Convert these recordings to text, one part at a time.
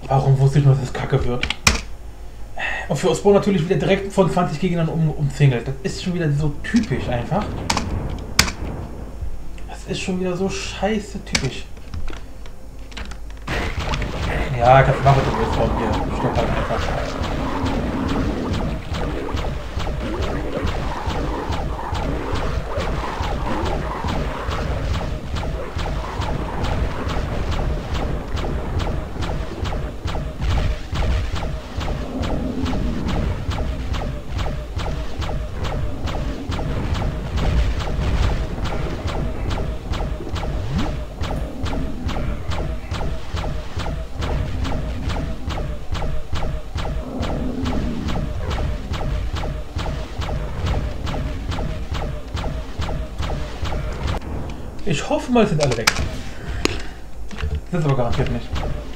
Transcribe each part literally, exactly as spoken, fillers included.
Warum wusste ich nur, dass es kacke wird? Und für Osborn natürlich wieder direkt von zwanzig Gegnern um, umzingelt. Das ist schon wieder so typisch einfach. Das ist schon wieder so scheiße typisch. Ja, kannst du machen mit dem Osborn hier. Stopp halt einfach. Ich hoffe mal, sind alle weg. Sind aber garantiert nicht.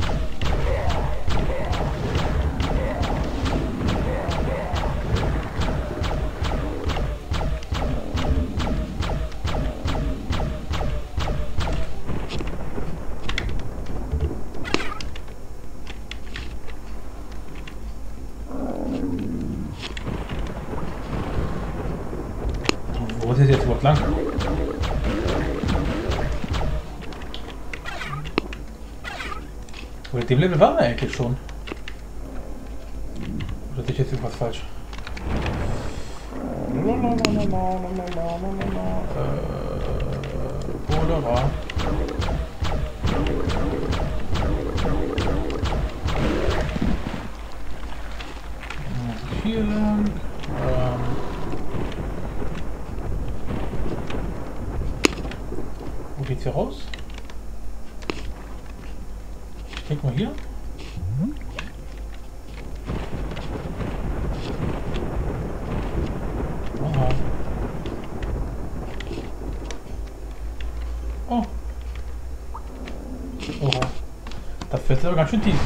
Wo ist es jetzt überhaupt lang? Mit dem Level waren wir eigentlich schon. Oder sehe ich jetzt irgendwas falsch? Äh, Cholera. Hier lang. Ähm. Wo geht's hier raus? Klick mal hier. Aha. Oh. Oha. Das fällt aber ganz schön tief.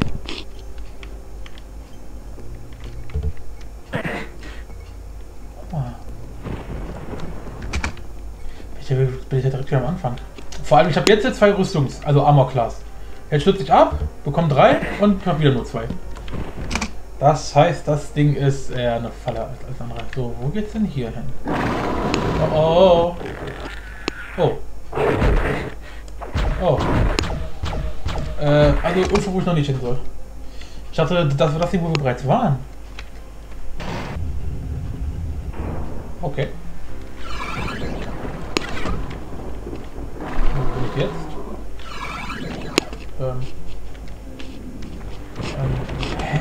Oh. Ich bin ich ja direkt wieder am Anfang. Vor allem, ich habe jetzt jetzt zwei Rüstungs-, also Armor-Class. Jetzt stürze ich ab, bekomme drei und habe wieder nur zwei. Das heißt, das Ding ist eher eine Falle als alles andere. So, wo geht's denn hier hin? Oh, oh. Oh. Oh. Äh, also irgendwo, wo ich noch nicht hin soll. Ich dachte, das war das Ding, wo wir bereits waren. Okay. Wo bin ich jetzt? Ähm. Ähm. Hä?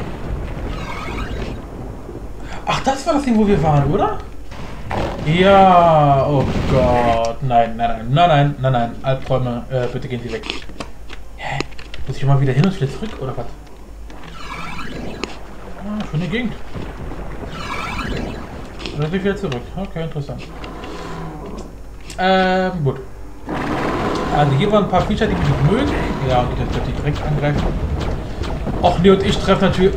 Ach, das war das Ding, wo wir waren, oder? Ja, oh Gott. Nein, nein, nein, nein, nein, nein, nein. Albträume, äh, bitte gehen Sie weg. Hä? Muss ich mal wieder hin und wieder zurück, oder was? Ah, schöne Gegend. Oder bin ich wieder zurück? Okay, interessant. Ähm, gut. Also hier waren ein paar Feature, die mich nicht mögen. Ja, und die das direkt angreifen. Och nee, und ich treffe natürlich...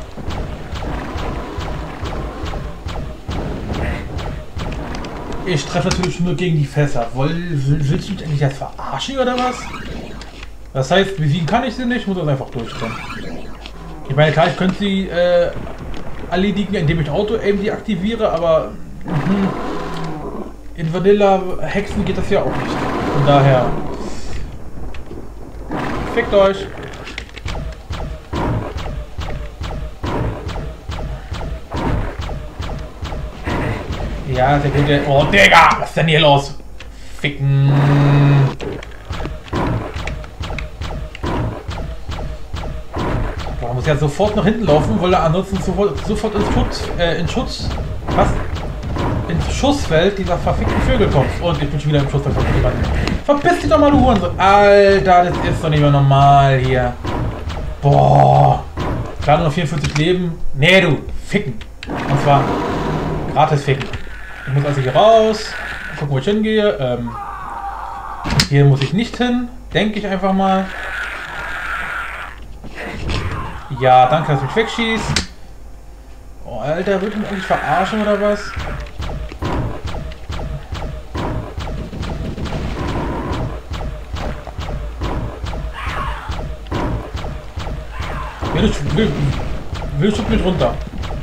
Ich treffe natürlich nur gegen die Fässer. Woll, willst du mich eigentlich jetzt verarschen oder was? Das heißt, besiegen kann ich sie nicht, ich muss das einfach durchkommen. Ich meine, klar, ich könnte sie äh, erledigen, indem ich Auto-Aim deaktiviere, aber mh, in Vanilla-Hexen geht das ja auch nicht. Von daher... Fickt euch! Ja, der gute... Oh, Digga! Was ist denn hier los? Ficken! Man muss ja sofort nach hinten laufen, weil er ansonsten sofort, sofort ins Schutz... Äh, in Schutz... Was? Ins Schussfeld dieser verfickten Vögel kommt. Und ich bin schon wieder im Schussfeld von jemandem. Verpiss dich doch mal, du Hurensohn! Alter, das ist doch nicht mehr normal hier. Boah! Gerade noch vierundvierzig Leben. Nee, du! Ficken! Und zwar... gratis ficken. Ich muss also hier raus. Gucken, wo ich hingehe. Ähm, hier muss ich nicht hin. Denke ich einfach mal. Ja, danke, dass du mich wegschießt. Oh, Alter, wird mich eigentlich verarschen oder was? Will ich, will, will ich mit runter.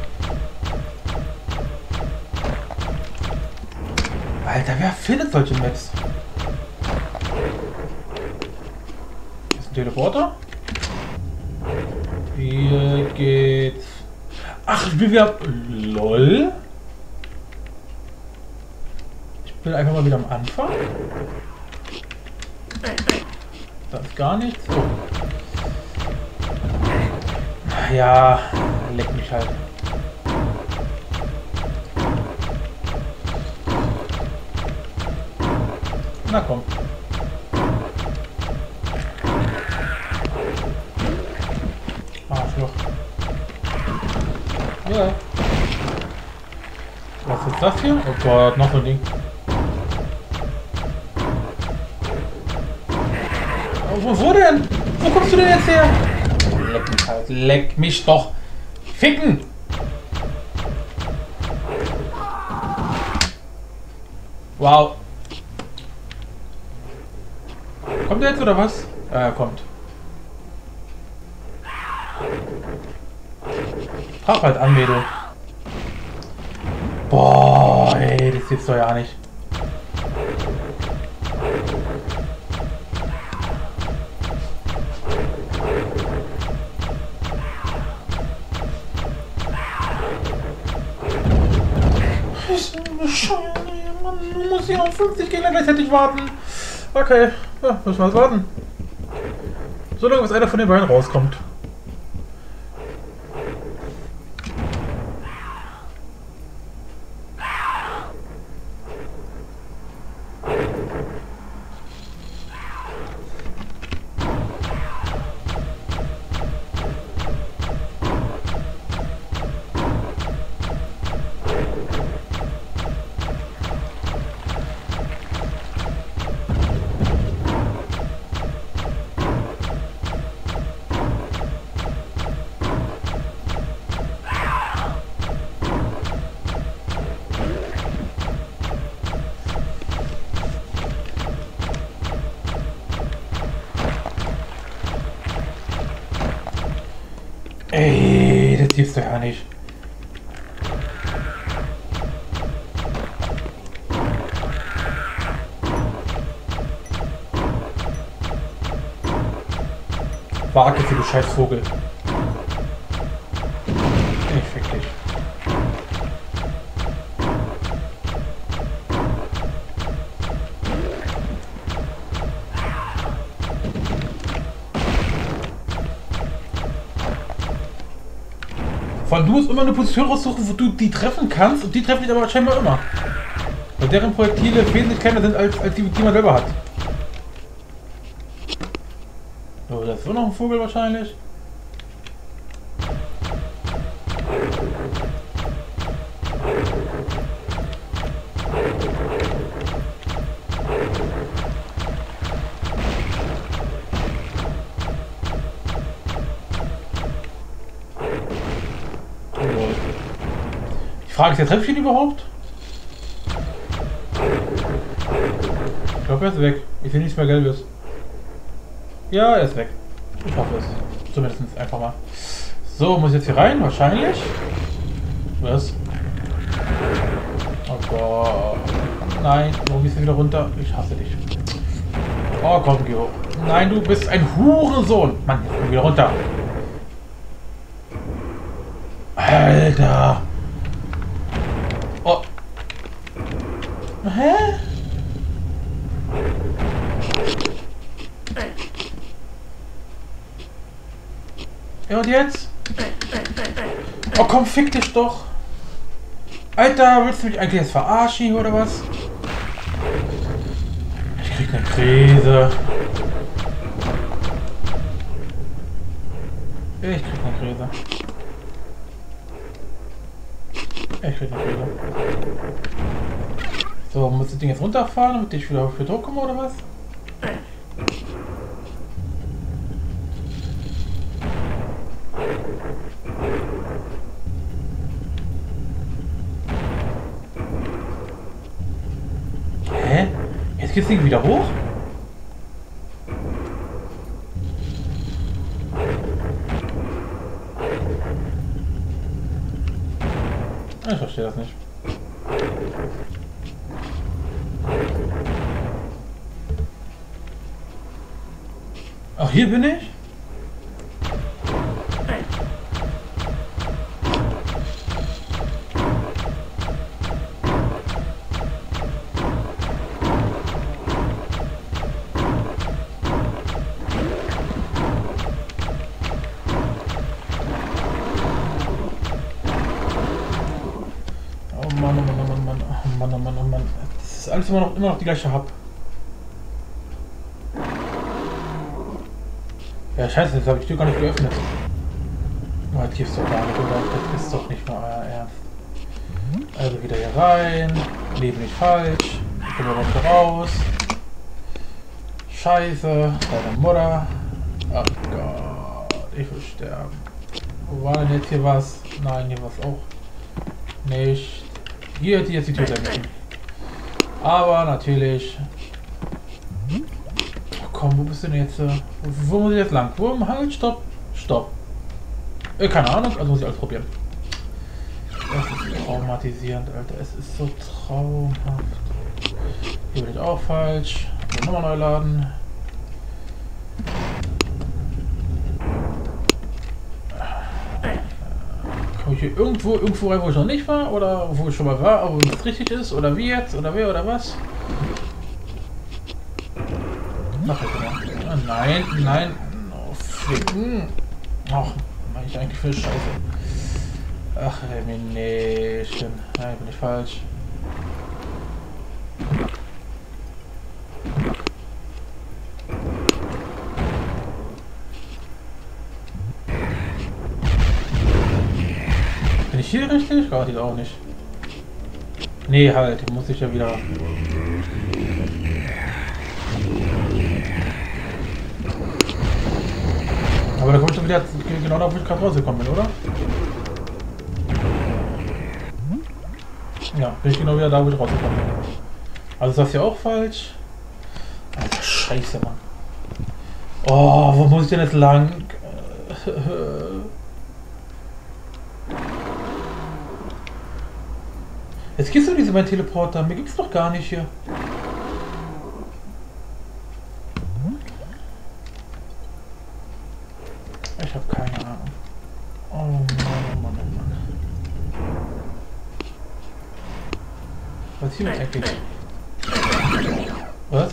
Alter, wer findet solche Maps? Hier ist ein Teleporter. Hier geht's. Ach, ich bin wieder. LOL. Ich bin einfach mal wieder am Anfang. Das ist gar nichts. Oh. Ja, leck mich halt. Na komm. Arschloch. Ja. Was ist das hier? Oh Gott, noch so ein Ding. Oh, wo, wo denn? Wo kommst du denn jetzt her? Leck mich halt. Leck mich doch. Ficken! Wow. Kommt er jetzt oder was? Ja, er kommt. Traf halt an, Mädel. Boah, ey, das gibt's doch ja nicht. Mann, du musst hier auf fünfzig Gegner gleichzeitig warten. Okay, ja, müssen wir jetzt warten. So lange, bis einer von den beiden rauskommt. Ey, das gibt's doch ja nicht. Wage für du scheiß Vogel. Ich fick dich. Vor allem, du musst immer eine Position raussuchen, wo du die treffen kannst, und die treffen dich aber scheinbar immer. Weil deren Projektile wesentlich kleiner sind als, als die, die man selber hat. So, das ist so noch ein Vogel wahrscheinlich. Die Frage ist, der treffe ich ihn überhaupt? Ich glaube, er ist weg. Ich sehe nichts mehr Gelbes. Ja, er ist weg. Ich hoffe es. Zumindest einfach mal. So, muss ich jetzt hier rein? Wahrscheinlich. Was? Oh Gott. Nein, warum gehst du wieder runter? Ich hasse dich. Oh, komm, geh hoch. Nein, du bist ein Hurensohn. Mann, jetzt komm wieder runter. Alter. Oh. Hä? Ja, und jetzt? Oh komm, fick dich doch. Alter, willst du mich eigentlich jetzt verarschen oder was? Ich krieg eine Krise. Ich krieg eine Krise. Ich krieg eine Krise. So, muss das Ding jetzt runterfahren, damit ich wieder für Druck komme oder was? Hä? Jetzt geht's Ding wieder hoch? Ich verstehe das nicht. Ach, hier bin ich? Oh Mann, oh Mann, oh Mann, Mann, oh Mann, oh Mann, oh Mann. Das ist alles immer noch, immer noch die gleiche Hub. Ja, scheiße, jetzt habe ich die Tür gar nicht geöffnet. Oh, jetzt gibt's doch gar nicht, oder? Das ist doch nicht mal euer Ernst. Also wieder hier rein. Leben nicht falsch. Ich komme aber wieder raus. Scheiße. Deine Mutter. Ach Gott. Ich will sterben. Wo war denn jetzt hier was? Nein, hier was auch nicht. Hier hätte ich jetzt die Tür sein müssen. Aber natürlich. Oh, komm, wo bist du denn jetzt? Wo, wo muss ich jetzt lang? Wo? Halt, stopp. Stopp. Äh, keine Ahnung, also muss ich alles probieren. Das ist traumatisierend, Alter. Es ist so traumhaft. Hier bin ich auch falsch. Also nochmal neu laden. Komme ich hier irgendwo, irgendwo rein, wo ich noch nicht war? Oder wo ich schon mal war, aber wo es richtig ist? Oder wie jetzt? Oder wer oder was? Mach ich wieder. Oh, nein, nein. Oh, ficken. Ach, mach ich eigentlich für Scheiße. Ach, Elimination. Nein, bin ich falsch. Bin ich hier richtig? Gerade die auch nicht. Nee, halt, hier muss ich ja wieder. Aber da komme ich doch wieder genau da, wo ich gerade rausgekommen bin, oder? Ja, bin ich genau wieder da, wo ich rausgekommen bin. Also ist das hier auch falsch? Alter, Scheiße, Mann. Oh, wo muss ich denn jetzt lang? Jetzt gehst du diese mein Teleporter. Mir gibt's doch gar nicht hier. Ich habe keine Ahnung. Oh Mann, oh Mann, oh Mann. Was ist hier jetzt eigentlich? Was?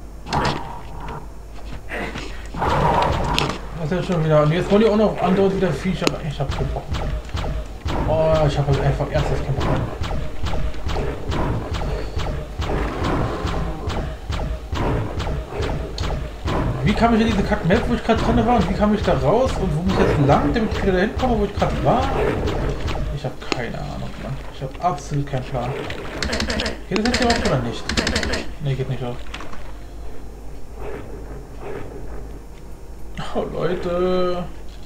Was ist jetzt schon wieder? Und jetzt wollen die auch noch andere wieder Viecher. Ich hab keinen Bock. Oh, ich habe einfach erstes keinen Bock mehr. Wie kam ich in diese Kack-Map, wo ich gerade drin war? Und wie kam ich da raus? Und wo muss ich jetzt lang, damit ich wieder dahin komme, wo ich gerade war? Ich habe keine Ahnung, Mann. Ich habe absolut keinen Plan. Geht das jetzt hier auf oder nicht? Ne, geht nicht auf. Oh, Leute.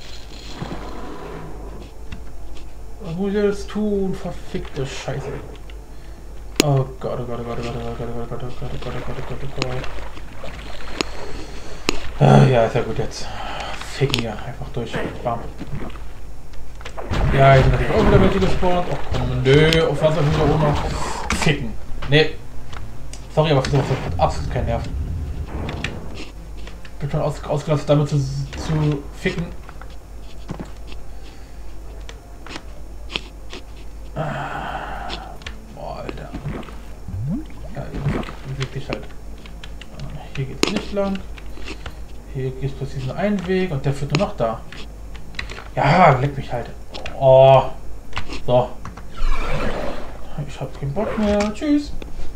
Was muss ich jetzt tun? Verfickte Scheiße. Oh Gott, oh Gott, oh Gott, oh Gott, oh Gott, oh Gott, oh Gott, oh Gott, oh Gott, oh Gott, oh Gott. Ah, ja, ist ja gut jetzt. Ficken hier, einfach durch. Bam. Ja, ich bin natürlich auch wieder welche gespawnt. Ach komm, nö, auf was soll ich wieder oben? Ficken. Nee. Sorry, aber für sowas hat absolut keinen Nerv. Ich bin schon aus, ausgelastet damit zu, zu ficken. Ah. Boah, Alter. Ja, wirklich halt. Hier geht's nicht lang. Hier gibt es diesen einen Weg und der führt nur noch da. Ja, leck mich halt. Oh. So. Ich hab keinen Bock mehr. Tschüss.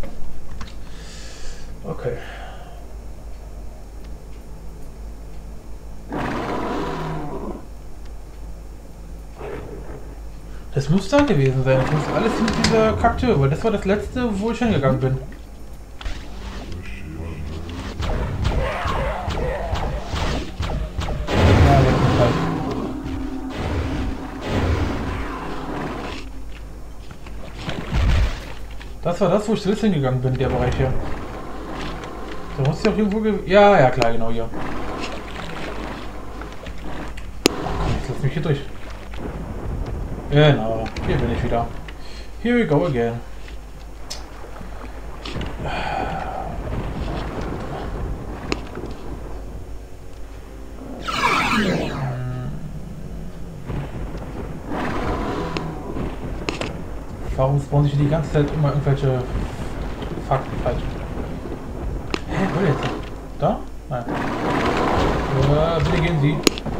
Okay. Das muss da gewesen sein. Das muss alles in dieser Kaktür, weil das war das letzte, wo ich hingegangen bin. Das war das, wo ich zuletzt hingegangen bin, der Bereich hier. Da muss ich auch irgendwo... Ja, ja, klar, genau hier. Ach komm, jetzt lass mich hier durch. Genau, hier bin ich wieder. Here we go again. Warum spawnen sich die ganze Zeit immer irgendwelche Fakten falsch? Hä, wo jetzt? Da? Nein. Ja, bitte gehen Sie.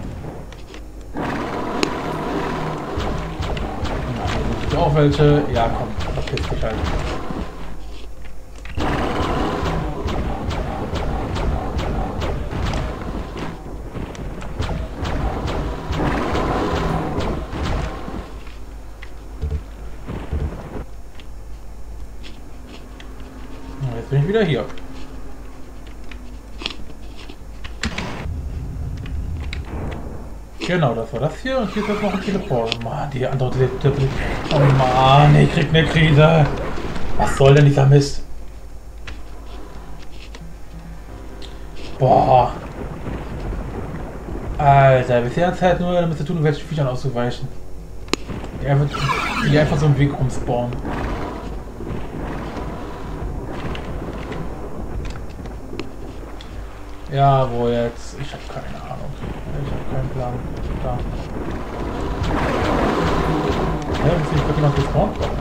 Nein, auch welche? Ja, komm, verpiss dich halt. Jetzt bin ich wieder hier. Genau, das war das hier und hier ist jetzt noch ein Teleport. Mann, die andere Teleport. Oh Mann, ich krieg eine Krise. Was soll denn dieser Mist? Boah. Alter, bisher hat es halt nur damit zu tun, welchen Viechern auszuweichen. Die einfach, die einfach so im Weg rumspawnen. Ja, wo jetzt? Ich habe keine Ahnung. Ich habe keinen Plan. Da. Ja, muss ich wirklich noch gespawnt kommen.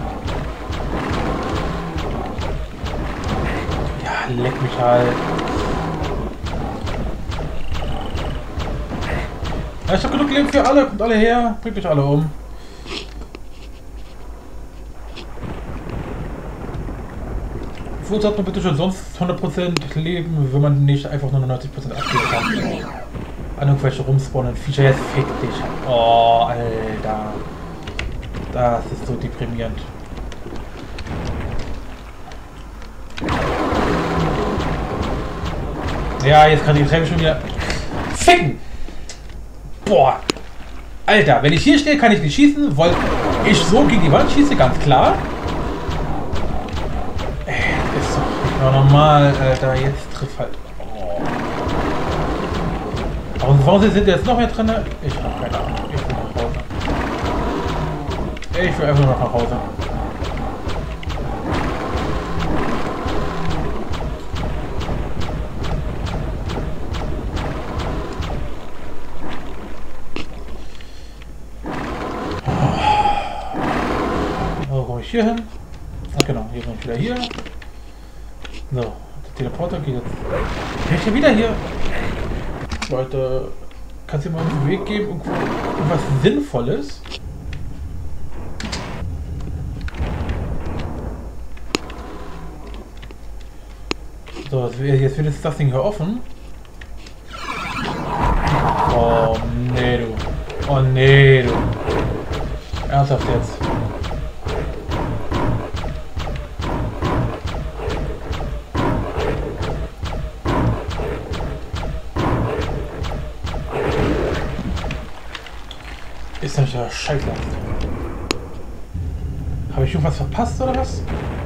Ja, leck mich halt. Ja, ich habe genug Leben für alle. Kommt alle her. Bringt mich alle um. Wo hat man bitte schon sonst hundert Prozent Leben, wenn man nicht einfach nur neunzig Prozent abgeben kann? An irgendwelche rumspawnen. Feature, jetzt fick dich. Oh, Alter. Das ist so deprimierend. Ja, jetzt kann ich die schon wieder ficken. Boah. Alter, wenn ich hier stehe, kann ich nicht schießen, weil ich so gegen die Wand schieße, ganz klar. Ja, normal, Alter, jetzt trifft halt. Oh. Aber warum sind jetzt noch mehr drin? Ich hab keine Ahnung. Ich will nach Hause. Ich will einfach nur noch nach Hause. So, komme ich hier hin? Ach genau, hier bin ich wieder hier. So, der Teleporter geht jetzt. Bin ich ja wieder hier? Leute, kannst du mir mal einen Weg geben? Irgendwo, irgendwas Sinnvolles? So, jetzt wird jetzt das Ding hier offen. Oh nee, du. Oh nee, du. Ernsthaft jetzt. Ist das ja scheiße. Habe ich irgendwas verpasst oder was?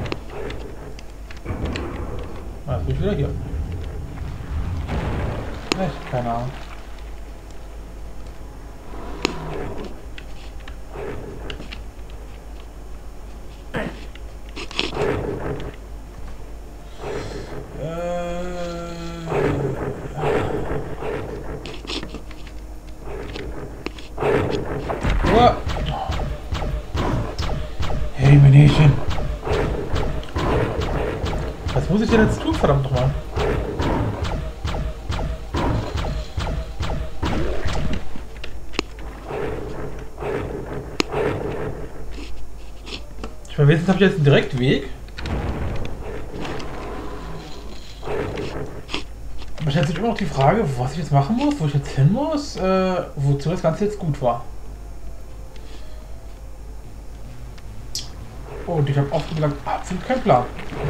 Ah, jetzt bin ich wieder hier. Echt? Keine Ahnung. Hey, Männchen. Was muss ich denn jetzt tun, verdammt nochmal? Ich meine, wenigstens habe ich jetzt einen Direktweg. Aber stellt sich immer noch die Frage, was ich jetzt machen muss, wo ich jetzt hin muss, äh, wozu das Ganze jetzt gut war. Und ich habe oft gesagt, absolut kein Plan.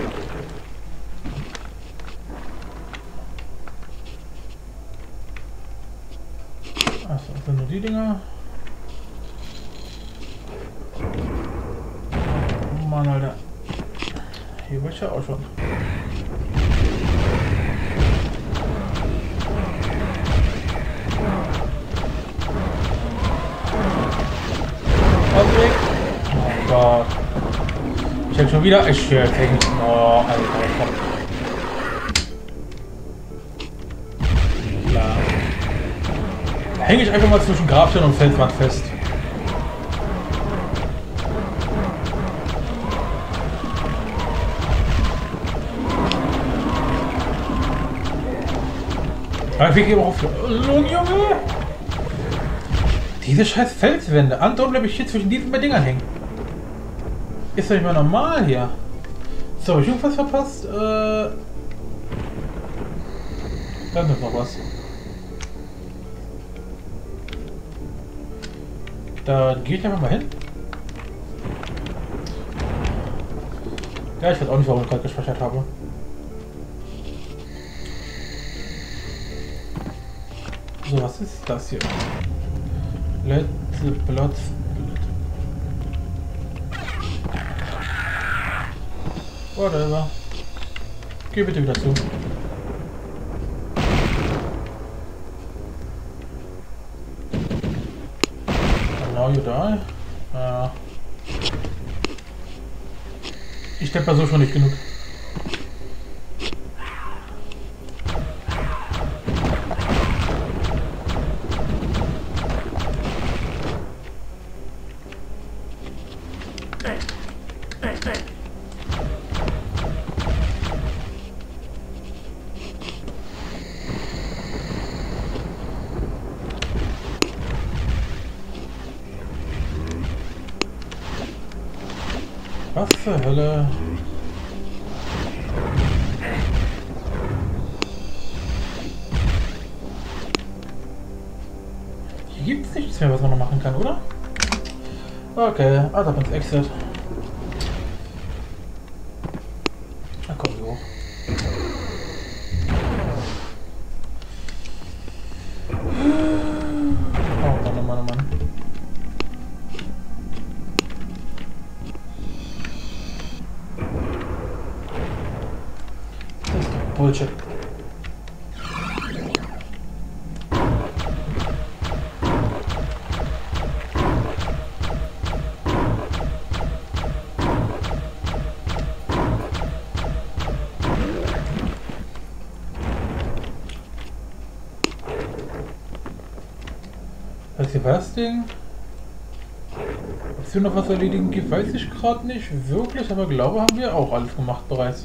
Achso, das sind nur die Dinger. Oh Mann, Alter. Hier war ich ja auch schon. Oh Gott. schon wieder? Ich höre hänge ich. Oh, Alter, komm. Klar. Hänge ich einfach mal zwischen Grabstein und Felswand fest. Aber wir gehen auf. Junge! Diese scheiß Felswände. Andauernd bleibe ich hier zwischen diesen beiden Dingern hängen. Ist doch nicht mal normal hier. So, habe ich irgendwas verpasst? Äh. Da ist noch was. Da gehe ich einfach mal hin. Ja, ich weiß auch nicht, warum ich gerade gespeichert habe. So, was ist das hier? Let the blood split. Whatever. Geh bitte wieder zu. Now you die. Ja. Ich stepper so schon nicht genug. Was zur Hölle? Hier gibt es nichts mehr, was man noch machen kann, oder? Okay, also ab ins Exit. Na komm, so. Oh Mann, oh Mann, oh Mann. Bullshit. Was hier war das Ding? Ob es hier noch was erledigen gibt, weiß ich gerade nicht wirklich, aber glaube, haben wir auch alles gemacht bereits.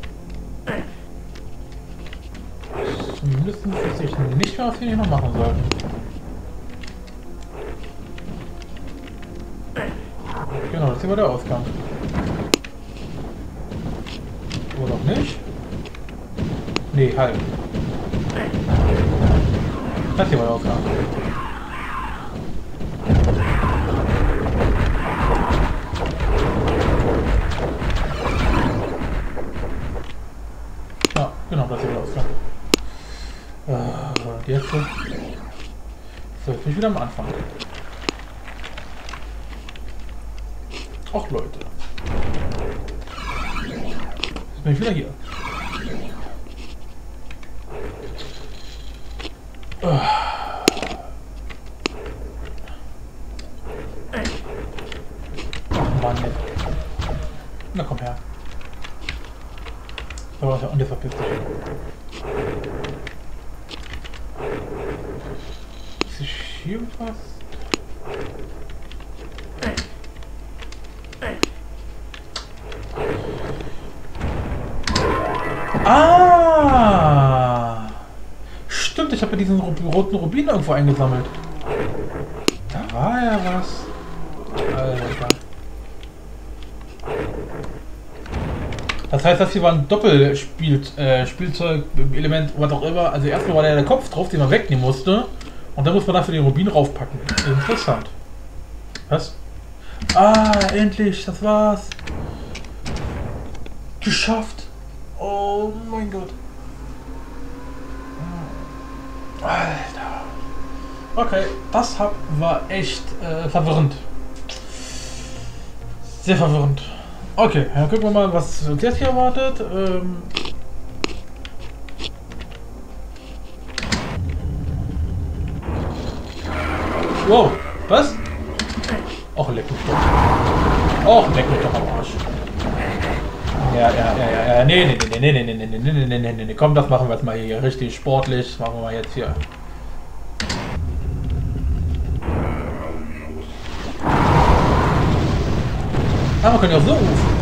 Zumindest wüsste ich nicht mehr, was wir hier noch machen sollten. Genau, das hier war der Ausgang. Oder auch nicht? Nee, halt. Das hier war der Ausgang. Ja, genau, das hier war der Ausgang. Und jetzt so, jetzt bin ich wieder am Anfang. Ach Leute. Jetzt bin ich wieder hier. Ach Mann, jetzt. Na komm her. So, und jetzt verpisst dich. Hier was? Ah! Stimmt, ich habe ja diesen roten Rubin irgendwo eingesammelt. Da war ja was. Alter. Das heißt, das hier war ein Doppelspiel, äh, Spielzeug, Element, was auch immer. Also erstmal war da der Kopf drauf, den man wegnehmen musste. Und dann muss man dafür den Rubin raufpacken. Interessant. Was? Ah, endlich, das war's. Geschafft. Oh mein Gott. Alter. Okay, das hab, war echt äh, verwirrend. Sehr verwirrend. Okay, dann gucken wir mal, was uns jetzt hier erwartet. Ähm Wow, was? Och, leck mich doch. Och, leck mich doch am Arsch. Ja, ja, ja, ja, ja. Nee, nee, nee, nee, nee, nee, nee, nee, nee, nee, nee, nee, nee. Komm, das machen wir jetzt mal hier richtig sportlich. Das machen wir mal jetzt hier. Ah, wir können ja auch so rufen.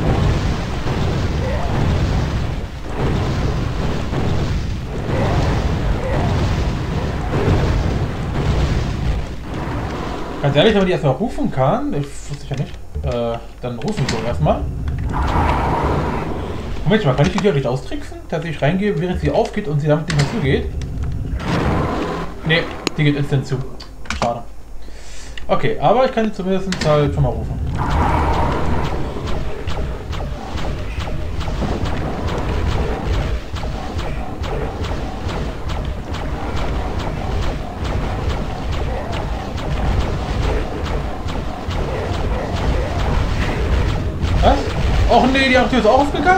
Ganz ehrlich, wenn man die erstmal rufen kann, ich wusste ja nicht, äh, dann rufen wir so erstmal. Moment mal, kann ich die theoretisch austricksen, dass ich reingehe, während sie aufgeht und sie damit nicht mehr zugeht? Ne, die geht instant zu. Schade. Okay, aber ich kann sie zumindest halt schon mal rufen. Was? Och nee, die Tür ist auch aufgegangen?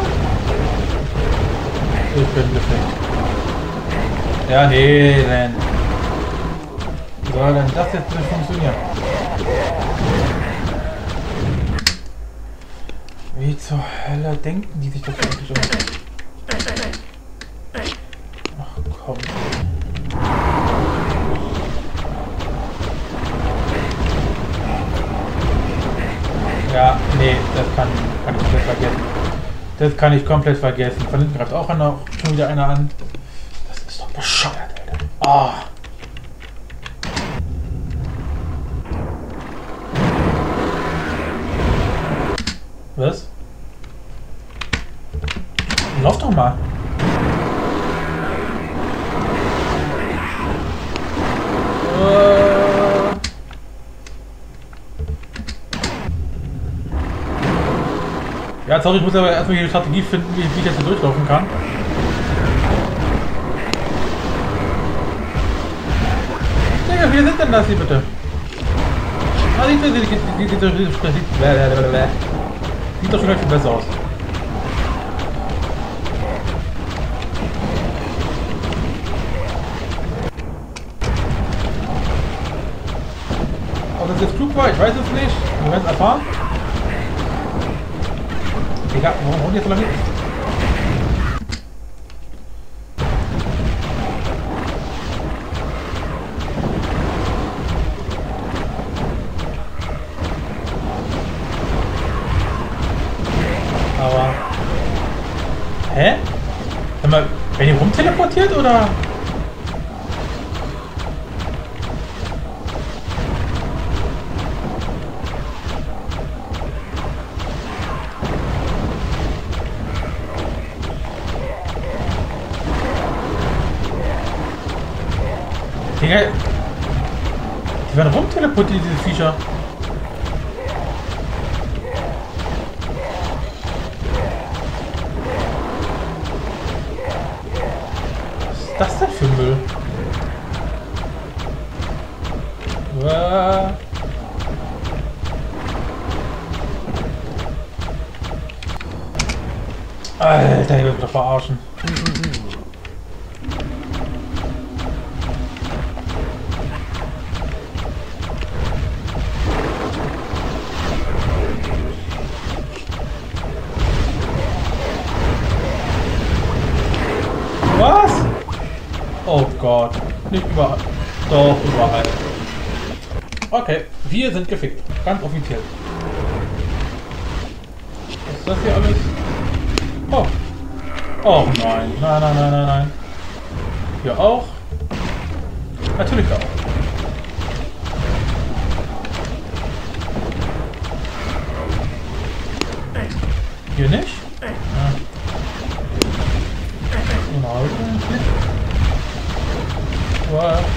Ich bin defekt. Ja, nee, denn. Wie soll denn das jetzt nicht funktionieren? Wie zur Hölle denken die sich das eigentlich um? Ach komm. Ja, nee, das kann, kann ich komplett vergessen. Das kann ich komplett vergessen. Von hinten greift auch einer, schon wieder einer an. Das ist doch bescheuert, Alter. Ah. Was? Lauf doch mal. Äh. Ja, sorry, ich muss aber erstmal hier eine Strategie finden, wie, wie ich jetzt hier durchlaufen kann. Digga, wie sind denn das hier bitte? Ah, sieht, sieht, sieht, sieht, sieht, sieht, sieht, sieht doch schon viel besser aus. Ob das jetzt klug war, ich weiß es nicht. Wir werden es erfahren. Digga, warum hauen die jetzt so lange? Aber... Hä? Sag mal, wenn ihr rumteleportiert oder? Digga, die werden rumteleportiert, diese Viecher. Was ist das denn für Müll? Uah. Alter, ich will mich doch verarschen. Was? Oh Gott. Nicht überall. Doch, überall. Okay, wir sind gefickt. Ganz offiziell. Was ist das hier alles? Oh. Oh nein. Nein, nein, nein, nein, nein. Hier auch. Natürlich auch. Hier nicht? Ja. Wow.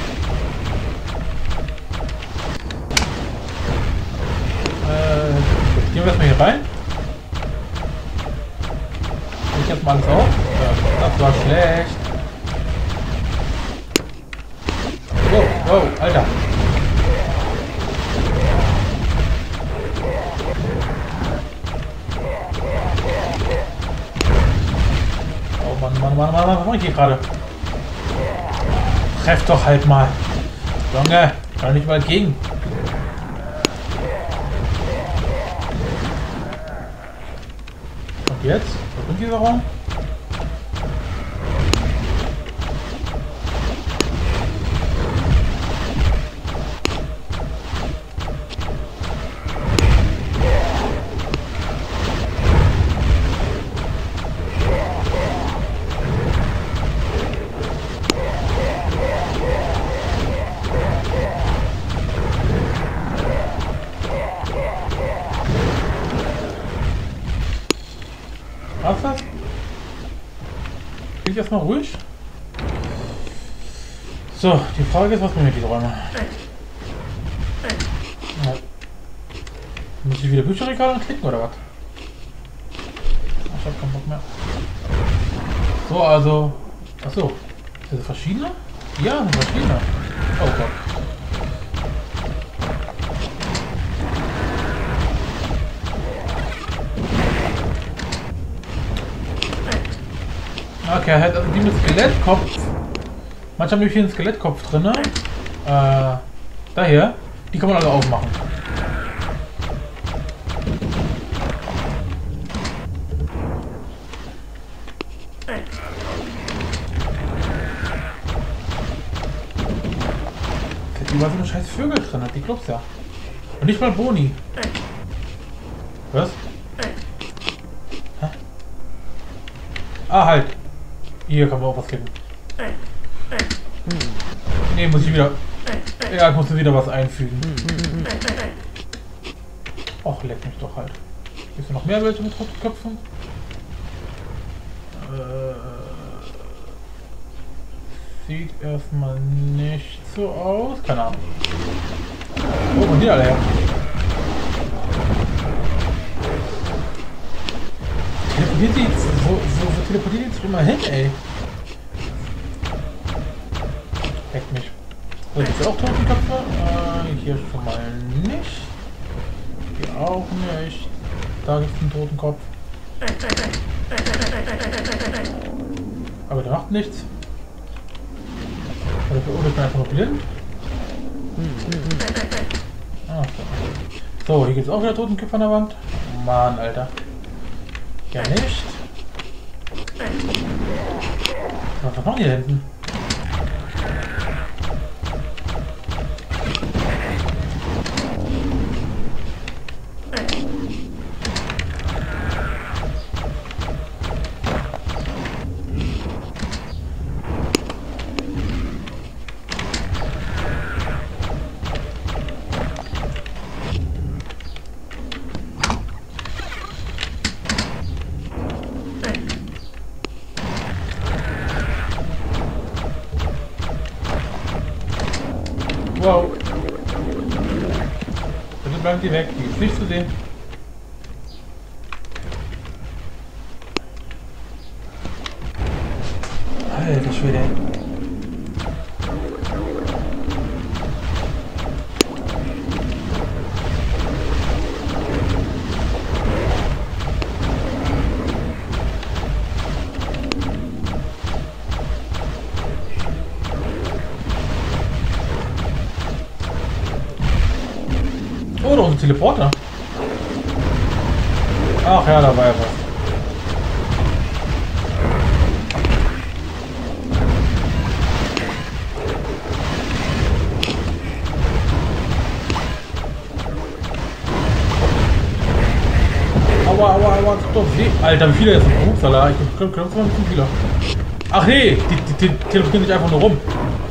Äh, gehen wir erstmal hier rein. Ich jetzt mal alles auf. Ja, das war schlecht. Wow, wow, Alter. Oh Mann, Mann, Mann, Mann, was mache ich hier gerade? Treff doch halt mal. Junge, kann nicht mal gegen. Und jetzt? Wo sind dieser Raum? Was das? Bin ich erstmal ruhig? So, die Frage ist, was machen wir mit diesen Räumen? Ja. Muss ich wieder Bücherregal klicken oder was? Ich hab keinen Bock mehr. So, also. Achso. Sind das verschiedene? Ja, sind verschiedene. Oh Gott. Okay, er hat also die mit Skelettkopf. Manche haben nämlich hier einen Skelettkopf drin. Äh, daher. Die kann man also aufmachen. Da hat überall so eine scheiß Vögel drin, die glaubst ja. Und nicht mal Boni. Was? Hä? Ah, halt. Hier kann man auch was klicken. Ne, muss ich wieder. Ja, ich musste wieder was einfügen. Och, leck mich doch halt. Gibt es noch mehr welche mit roten Köpfen? Äh, sieht erstmal nicht so aus. Keine Ahnung. Wo kommen die alle her? Teleportiert die? Wo, wo, wo teleportiert die jetzt immer hin, ey? Leckt mich. So, gibt es auch Totenköpfe? Äh, hier schon mal nicht. Hier auch nicht. Da gibt es einen Totenkopf. Aber der macht nichts. Oder für ich bin einfach nur blind. Ah, so. So, hier gibt es auch wieder Totenköpfe an der Wand. Mann, Alter. Ja, nicht. Was machen die hier hinten? Wow. Bitte bleibt die weg, die ist nicht zu sehen. Alter Schwede. Oh, da ist ein Teleporter. Ach ja, da war ja was. Aua, aua, aua, tut doch weh. Alter, wie viele jetzt noch? Upsala, ich glaube, das waren nicht viele. Ach nee, die, die, die teleportieren nicht einfach nur rum.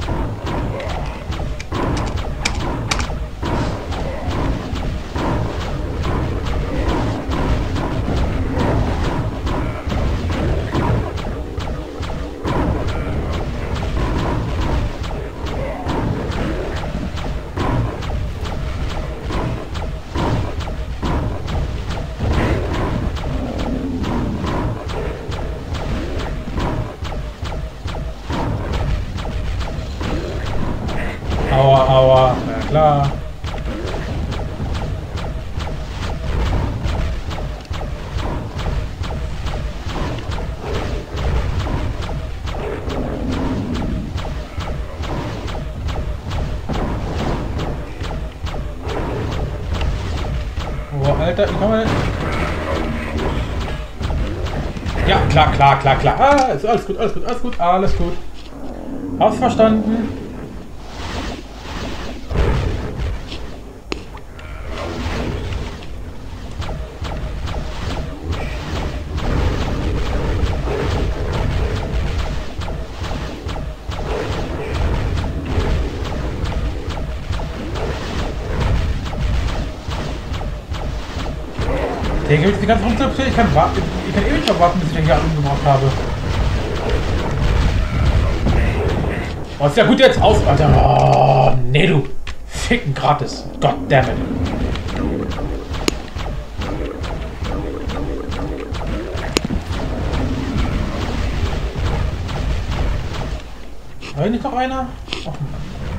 Aua, aua, na klar. Oh, Alter, wie kann man denn? Ja, klar, klar, klar, klar. Ah, ist alles gut, alles gut, alles gut, alles gut. Hab's verstanden. Der gibt die ganze Runde. Ich kann warten. Ich kann ewig noch warten, bis ich den hier umgebracht habe. Oh, ist ja gut jetzt aus, Alter. Oh, nee, du. Ficken gratis. Goddammit. War hier nicht noch einer? Ach, Mann.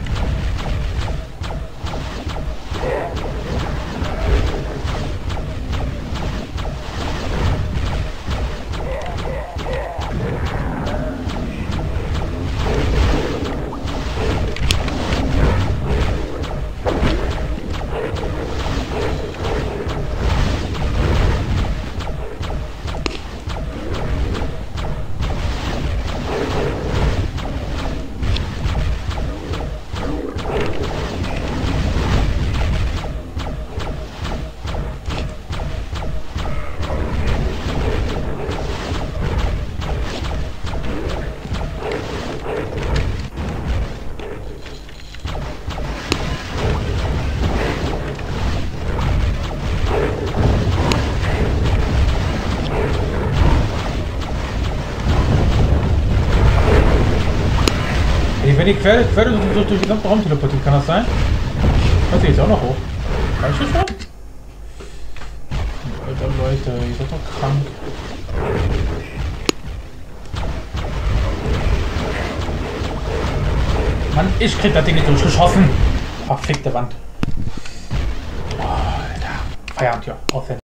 Wenn die Quelle, Quelle durch, durch, durch den gesamten Raum teleportiert, kann das sein? Das geht jetzt auch noch hoch. Weißt du schon? Alter Leute, ihr seid doch krank. Mann, ich krieg das Ding nicht durchgeschossen. Verfickte Wand. Oh, Alter. Feierabend, ja. Aufhören.